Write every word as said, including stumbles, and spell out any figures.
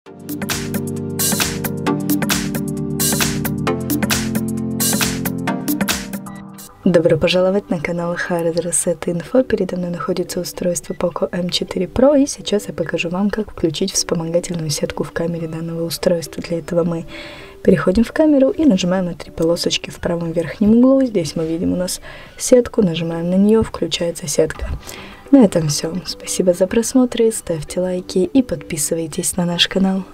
Добро пожаловать на канал Hard Reset Info. Передо мной находится устройство Poco эм четыре про, и сейчас я покажу вам, как включить вспомогательную сетку в камере данного устройства. Для этого мы переходим в камеру и нажимаем на три полосочки в правом верхнем углу. Здесь мы видим у нас сетку, нажимаем на нее, включается сетка. На этом все. Спасибо за просмотр, ставьте лайки и подписывайтесь на наш канал.